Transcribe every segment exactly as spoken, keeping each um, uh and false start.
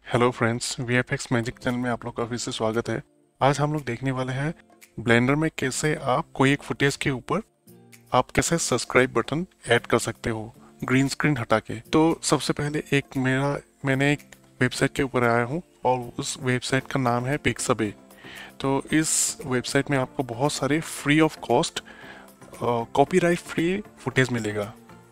Hello friends, V F X magic channel में आप लोग का फिर से स्वागत है। आज हम लोग देखने वाले हैं ब्लेंडर में कैसे आप कोई एक फुटेज के ऊपर आप कैसे सब्सक्राइब बटन ऐड कर सकते हो ग्रीन स्क्रीन हटा के। तो सबसे पहले एक मेरा मैंने एक वेबसाइट के ऊपर आया हूँ और उस वेबसाइट का नाम है पिक्साबे। तो इस वेबसाइट में आपको बहुत सारे free of cost copyright free footage मिलेगा।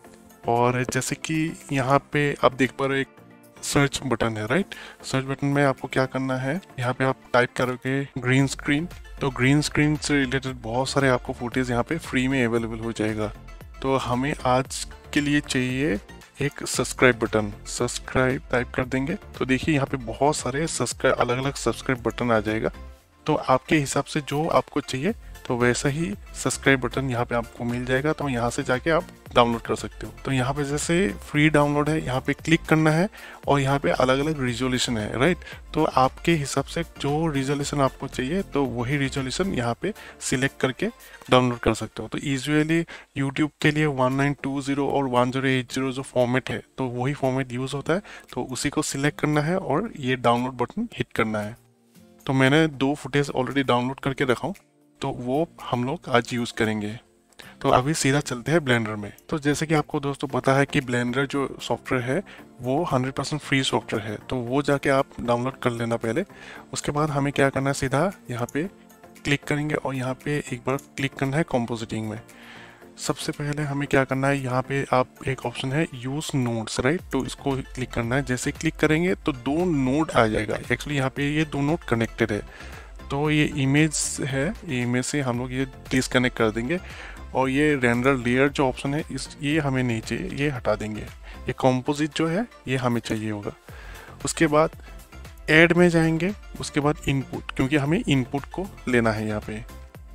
और जैसे कि यहाँ पे आप देख पा रहे हो एक सर्च बटन है, राइट। सर्च बटन में आपको क्या करना है, यहाँ पे आप टाइप करोगे ग्रीन स्क्रीन, तो ग्रीन स्क्रीन से रिलेटेड बहुत सारे आपको फुटेज यहाँ पे फ्री में अवेलेबल हो जाएगा। तो हमें आज के लिए चाहिए एक सब्सक्राइब बटन। सब्सक्राइब टाइप कर देंगे तो देखिए यहाँ पे बहुत सारे सब्सक्राइब अलग अलग सब्सक्राइब बटन आ जाएगा। तो आपके हिसाब से जो आपको चाहिए तो वैसा ही सब्सक्राइब बटन यहाँ पे आपको मिल जाएगा। तो यहाँ से जाके आप डाउनलोड कर सकते हो। तो यहाँ पे जैसे फ्री डाउनलोड है, यहाँ पे क्लिक करना है और यहाँ पे अलग अलग रिजोल्यूशन है, राइट। तो आपके हिसाब से जो रिजोल्यूशन आपको चाहिए तो वही रिजोल्यूशन यहाँ पे सिलेक्ट करके डाउनलोड कर सकते हो। तो यूजुअली यूट्यूब के लिए वन नाइन टू ज़ीरो और वन ज़ीरो एट ज़ीरो जो फॉर्मेट है तो वही फॉर्मेट यूज़ होता है। तो उसी को सिलेक्ट करना है और ये डाउनलोड बटन हिट करना है। तो मैंने दो फुटेज ऑलरेडी डाउनलोड करके रखा हूँ, तो वो हम लोग आज यूज़ करेंगे। तो अभी सीधा चलते हैं ब्लेंडर में। तो जैसे कि आपको दोस्तों पता है कि ब्लेंडर जो सॉफ्टवेयर है वो हंड्रेड परसेंट फ्री सॉफ्टवेयर है, तो वो जाके आप डाउनलोड कर लेना पहले। उसके बाद हमें क्या करना है, सीधा यहाँ पे क्लिक करेंगे और यहाँ पे एक बार क्लिक करना है कंपोजिटिंग में। सबसे पहले हमें क्या करना है, यहाँ पे आप एक ऑप्शन है यूज नोड्स, राइट। तो इसको क्लिक करना है। जैसे क्लिक करेंगे तो दो नोड आ जाएगा। एक्चुअली यहाँ पे ये दो नोड कनेक्टेड है। तो ये इमेज है, ये इमेज से हम लोग ये डिसकनेक्ट कर देंगे और ये रेंडर लेयर जो ऑप्शन है इस ये हमें नहीं चाहिए, ये हटा देंगे। ये कंपोजिट जो है ये हमें चाहिए होगा। उसके बाद ऐड में जाएंगे, उसके बाद इनपुट, क्योंकि हमें इनपुट को लेना है यहाँ पे।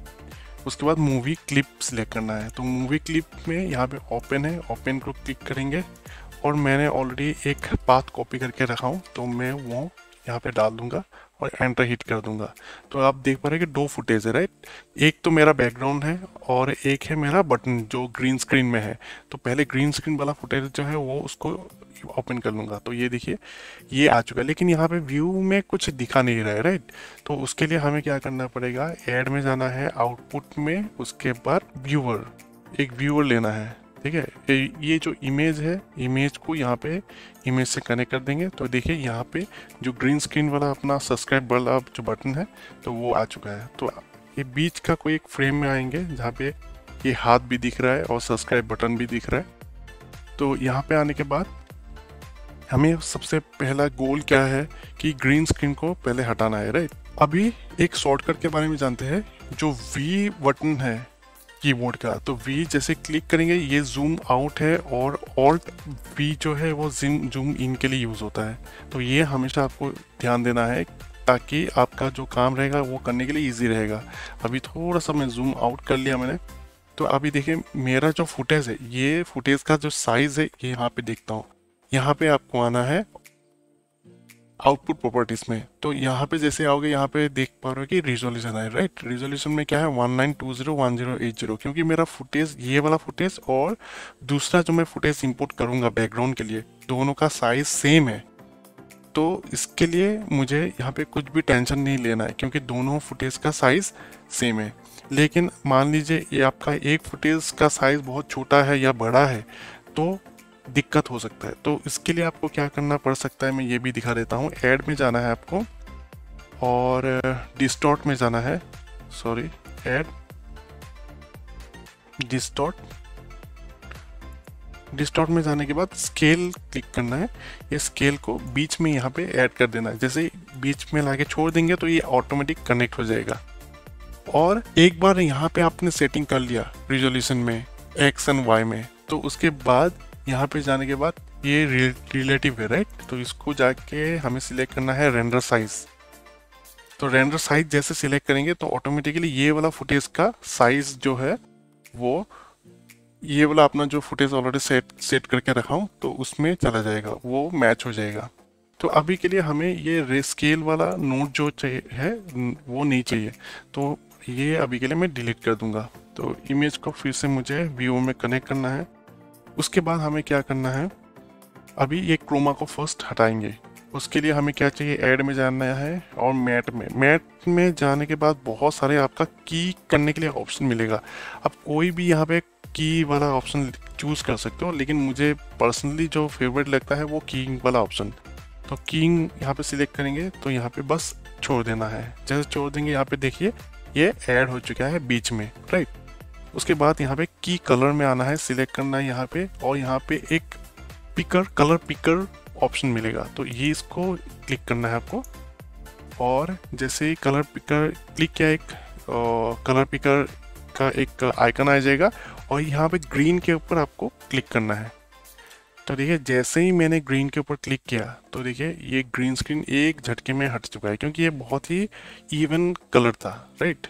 उसके बाद मूवी क्लिप सिलेक्ट करना है। तो मूवी क्लिप में यहाँ पे ओपन है, ओपन को क्लिक करेंगे और मैंने ऑलरेडी एक पाथ कॉपी करके रखा हूँ तो मैं वो यहाँ पे डाल दूंगा और एंटर हिट कर दूंगा। तो आप देख पा रहे हैं कि दो फुटेज है, राइट। एक तो मेरा बैकग्राउंड है और एक है मेरा बटन जो ग्रीन स्क्रीन में है। तो पहले ग्रीन स्क्रीन वाला फुटेज जो है वो उसको ओपन कर लूंगा। तो ये देखिए ये आ चुका है, लेकिन यहाँ पे व्यू में कुछ दिखा नहीं रहा है, राइट। तो उसके लिए हमें क्या करना पड़ेगा, ऐड में जाना है, आउटपुट में, उसके बाद व्यूअर, एक व्यूअर लेना है, ठीक है। ये जो इमेज है, इमेज को यहाँ पे इमेज से कनेक्ट कर देंगे। तो देखिए यहाँ पे जो ग्रीन स्क्रीन वाला अपना सब्सक्राइब वाला जो बटन है तो वो आ चुका है। तो ये बीच का कोई एक फ्रेम में आएंगे जहाँ पे ये हाथ भी दिख रहा है और सब्सक्राइब बटन भी दिख रहा है। तो यहाँ पे आने के बाद हमें सबसे पहला गोल क्या है कि ग्रीन स्क्रीन को पहले हटाना है, राइट। अभी एक शॉर्टकट के बारे में जानते हैं। जो वी बटन है कीबोर्ड का, तो V जैसे क्लिक करेंगे ये जूम आउट है और ऑल्ट V जो है वो जिम जूम इन के लिए यूज़ होता है। तो ये हमेशा आपको ध्यान देना है ताकि आपका जो काम रहेगा वो करने के लिए इजी रहेगा। अभी थोड़ा सा मैं जूम आउट कर लिया मैंने। तो अभी देखिए मेरा जो फुटेज है, ये फुटेज का जो साइज़ है ये यहाँ पे देखता हूँ। यहाँ पे आपको आना है आउटपुट प्रॉपर्टीज में। तो यहाँ पे जैसे आओगे यहाँ पे देख पा रहे हो कि रिजोल्यूशन है, राइट। रिजोल्यूशन में क्या है one nine two zero one zero eight zero, क्योंकि मेरा फुटेज ये वाला फुटेज और दूसरा जो मैं फुटेज इंपोर्ट करूँगा बैकग्राउंड के लिए दोनों का साइज सेम है। तो इसके लिए मुझे यहाँ पे कुछ भी टेंशन नहीं लेना है क्योंकि दोनों फुटेज का साइज सेम है। लेकिन मान लीजिए ये आपका एक फुटेज का साइज बहुत छोटा है या बड़ा है तो दिक्कत हो सकता है। तो इसके लिए आपको क्या करना पड़ सकता है मैं ये भी दिखा देता हूँ। ऐड में जाना है आपको और डिस्टॉर्ट में जाना है, सॉरी ऐड डिस्टॉर्ट डिस्टॉर्ट में जाने के बाद स्केल क्लिक करना है। ये स्केल को बीच में यहाँ पे ऐड कर देना है। जैसे बीच में लाके छोड़ देंगे तो ये ऑटोमेटिक कनेक्ट हो जाएगा। और एक बार यहाँ पे आपने सेटिंग कर लिया रिजोल्यूशन में, एक्स एंड वाई में, तो उसके बाद यहाँ पे जाने के बाद ये रिलेटिव है, राइट। तो इसको जाके हमें सिलेक्ट करना है रेंडर साइज। तो रेंडर साइज जैसे सिलेक्ट करेंगे तो ऑटोमेटिकली ये वाला फुटेज का साइज जो है वो ये वाला अपना जो फुटेज ऑलरेडी सेट सेट करके रखा हूँ तो उसमें चला जाएगा, वो मैच हो जाएगा। तो अभी के लिए हमें ये रेस्केल वाला नोट जो चाहिए है वो नहीं चाहिए, तो ये अभी के लिए मैं डिलीट कर दूंगा। तो इमेज को फिर से मुझे व्यू में कनेक्ट करना है। उसके बाद हमें क्या करना है, अभी ये क्रोमा को फर्स्ट हटाएंगे। उसके लिए हमें क्या चाहिए, ऐड में जाना है और मैट में मैट में जाने के बाद बहुत सारे आपका की करने के लिए ऑप्शन मिलेगा। आप कोई भी यहाँ पे की वाला ऑप्शन चूज़ कर सकते हो, लेकिन मुझे पर्सनली जो फेवरेट लगता है वो कीइंग वाला ऑप्शन। तो कीइंग यहाँ पे सिलेक्ट करेंगे तो यहाँ पे बस छोड़ देना है। जैसे छोड़ देंगे यहाँ पे देखिए ये ऐड हो चुका है बीच में, राइट। उसके बाद यहाँ पे की कलर में आना है, सिलेक्ट करना है यहाँ पे, और यहाँ पे एक पिकर कलर पिकर ऑप्शन मिलेगा, तो ये इसको क्लिक करना है आपको। और जैसे ही कलर पिकर क्लिक किया, एक कलर पिकर का एक आइकन आ जाएगा और यहाँ पे ग्रीन के ऊपर आपको क्लिक करना है। तो देखिए जैसे ही मैंने ग्रीन के ऊपर क्लिक किया तो देखिए ये ग्रीन स्क्रीन एक झटके में हट चुका है, क्योंकि ये बहुत ही इवन कलर था, राइट।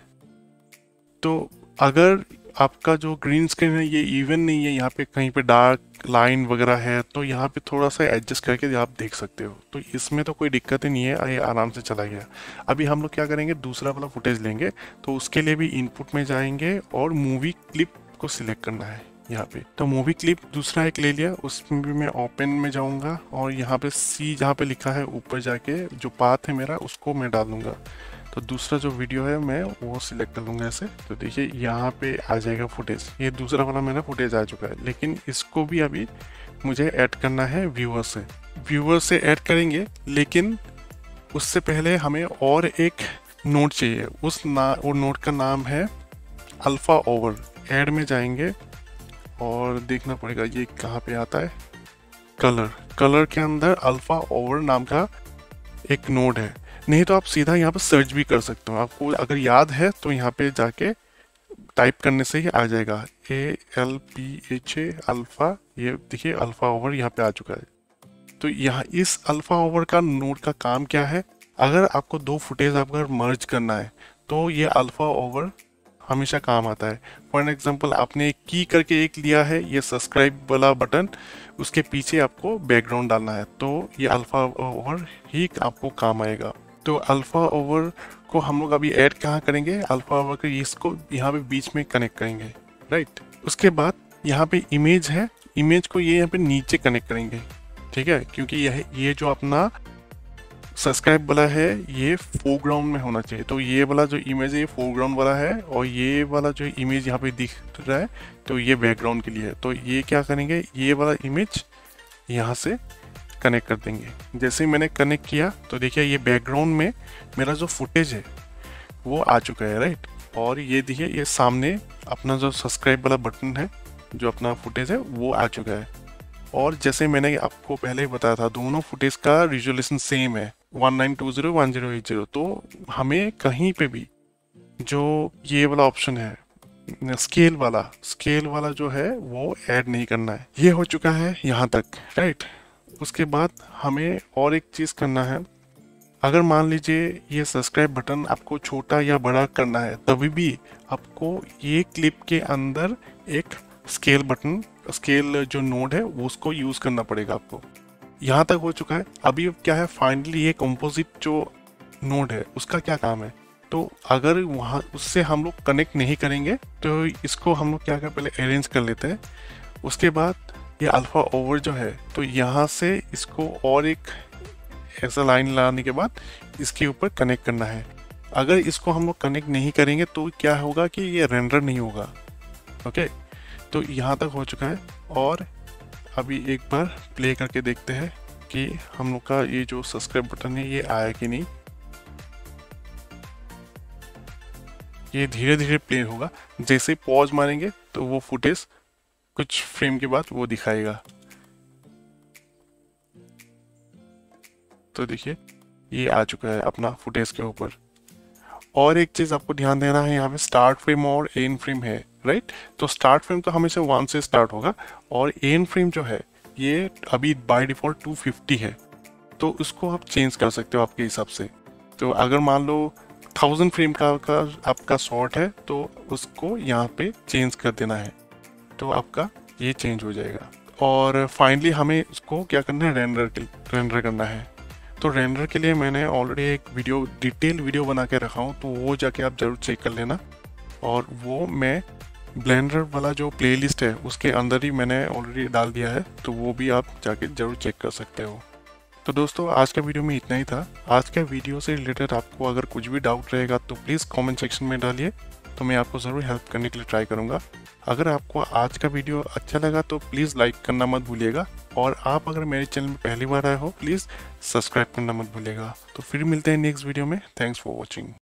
तो अगर आपका जो ग्रीन स्क्रीन है ये इवन नहीं है, यहाँ पे कहीं पे डार्क लाइन वगैरह है, तो यहाँ पे थोड़ा सा एडजस्ट करके आप देख सकते हो। तो इसमें तो कोई दिक्कत ही नहीं है, ये आराम से चला गया। अभी हम लोग क्या करेंगे, दूसरा वाला फुटेज लेंगे, तो उसके लिए भी इनपुट में जाएंगे और मूवी क्लिप को सिलेक्ट करना है यहाँ पे। तो मूवी क्लिप दूसरा एक ले लिया, उसमें भी मैं ओपन में जाऊँगा और यहाँ पे सी जहाँ पे लिखा है ऊपर जाके जो पाथ है मेरा उसको मैं डाल दूँगा। तो दूसरा जो वीडियो है मैं वो सिलेक्ट कर लूँगा ऐसे। तो देखिए यहाँ पे आ जाएगा फुटेज, ये दूसरा वाला मेरा फुटेज आ चुका है, लेकिन इसको भी अभी मुझे ऐड करना है व्यूअर से। व्यूअर से ऐड करेंगे, लेकिन उससे पहले हमें और एक नोट चाहिए। उस ना वो नोट का नाम है अल्फ़ा ओवर। ऐड में जाएंगे और देखना पड़ेगा ये कहाँ पे आता है, कलर कलर के अंदर अल्फ़ा ओवर नाम का एक नोड है। नहीं तो आप सीधा यहाँ पे सर्च भी कर सकते हो, आपको अगर याद है तो यहाँ पे जाके टाइप करने से ही आ जाएगा, A L P H A alpha. ये देखिए अल्फ़ा ओवर यहाँ पे आ चुका है। तो यहाँ इस अल्फ़ा ओवर का नोड का काम क्या है, अगर आपको दो फुटेज अगर मर्ज करना है तो ये अल्फ़ा ओवर हमेशा काम आता है। फॉर एग्जांपल आपने एक की करके एक लिया है, ये सब्सक्राइब वाला बटन, उसके पीछे आपको बैकग्राउंड डालना है, तो ये अल्फ़ा ओवर ही आपको काम आएगा। तो अल्फ़ा ओवर को हम लोग अभी ऐड कहाँ करेंगे, अल्फ़ा ओवर के इसको यहाँ पे बीच में कनेक्ट करेंगे, राइट। उसके बाद यहाँ पे इमेज है, इमेज को ये यहाँ पे नीचे कनेक्ट करेंगे, ठीक है, क्योंकि यह ये जो अपना सब्सक्राइब वाला है ये फोरग्राउंड में होना चाहिए। तो ये वाला जो इमेज है ये फोरग्राउंड वाला है, और ये वाला जो इमेज यहाँ पे दिख रहा है तो ये बैकग्राउंड के लिए है। तो ये क्या करेंगे, ये वाला इमेज यहाँ से कनेक्ट कर देंगे। जैसे ही मैंने कनेक्ट किया तो देखिए ये बैकग्राउंड में मेरा जो फुटेज है वो आ चुका है, राइट। और ये देखिए ये सामने अपना जो सब्सक्राइब वाला बटन है, जो अपना फुटेज है वो आ चुका है। और जैसे मैंने आपको पहले ही बताया था, दोनों फुटेज का रिजोल्यूशन सेम है one nine two zero one zero eight zero. तो हमें कहीं पे भी जो ये वाला ऑप्शन है स्केल वाला स्केल वाला जो है वो ऐड नहीं करना है। ये हो चुका है यहाँ तक, राइट। उसके बाद हमें और एक चीज़ करना है, अगर मान लीजिए ये सब्सक्राइब बटन आपको छोटा या बड़ा करना है, तभी भी आपको ये क्लिप के अंदर एक स्केल बटन स्केल जो नोड है वो उसको यूज़ करना पड़ेगा आपको। यहाँ तक हो चुका है। अभी क्या है, फाइनली ये कंपोजिट जो नोड है उसका क्या काम है, तो अगर वहाँ उससे हम लोग कनेक्ट नहीं करेंगे तो इसको हम लोग क्या कर पहले अरेंज कर लेते हैं। उसके बाद ये अल्फ़ा ओवर जो है, तो यहाँ से इसको और एक ऐसा लाइन लाने के बाद इसके ऊपर कनेक्ट करना है। अगर इसको हम लोग कनेक्ट नहीं करेंगे तो क्या होगा कि ये रेंडर नहीं होगा, ओके। तो यहाँ तक हो चुका है, और अभी एक बार प्ले करके देखते हैं कि हम लोग का ये जो सब्सक्राइब बटन है ये आया कि नहीं। ये धीरे धीरे प्ले होगा, जैसे पॉज मारेंगे तो वो फुटेज कुछ फ्रेम के बाद वो दिखाएगा। तो देखिए ये आ चुका है अपना फुटेज के ऊपर। और एक चीज आपको ध्यान देना है, यहाँ पे स्टार्ट फ्रेम और एंड फ्रेम है, राइट। तो स्टार्ट फ्रेम तो हमेशा वन से स्टार्ट होगा, और एंड फ्रेम जो है ये अभी बाय डिफॉल्ट टू फिफ्टी है, तो उसको आप चेंज कर सकते हो आपके हिसाब से। तो अगर मान लो थाउजेंड फ्रेम का, का आपका शॉट है तो उसको यहाँ पे चेंज कर देना है, तो आपका ये चेंज हो जाएगा। और फाइनली हमें उसको क्या करना है, रेंडर रेंडर करना है। तो रेंडर के लिए मैंने ऑलरेडी एक वीडियो डिटेल वीडियो बना के रखा हूँ, तो वो जाके आप ज़रूर चेक कर लेना। और वो मैं ब्लेंडर वाला जो प्लेलिस्ट है उसके अंदर ही मैंने ऑलरेडी डाल दिया है, तो वो भी आप जाके ज़रूर चेक कर सकते हो। तो दोस्तों आज का वीडियो में इतना ही था। आज का वीडियो से रिलेटेड आपको अगर कुछ भी डाउट रहेगा तो प्लीज़ कमेंट सेक्शन में डालिए, तो मैं आपको ज़रूर हेल्प करने के लिए ट्राई करूँगा। अगर आपको आज का वीडियो अच्छा लगा तो प्लीज़ लाइक करना मत भूलिएगा, और आप अगर मेरे चैनल में पहली बार आए हो प्लीज़ सब्सक्राइब करना मत भूलिएगा। तो फिर मिलते हैं नेक्स्ट वीडियो में। Thanks for watching.